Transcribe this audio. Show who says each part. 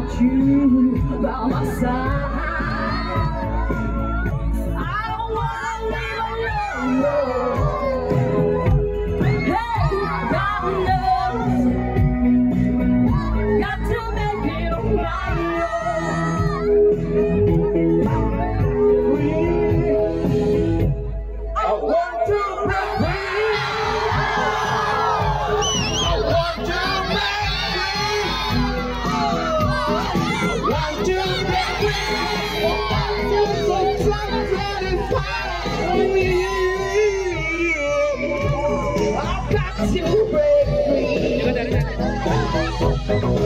Speaker 1: want you by my side. I don't wanna live alone, no. Hey, God knows, got to make it my own. I want to break free. I want to break free. I want to break free. So satisfied with you. I've got to break free.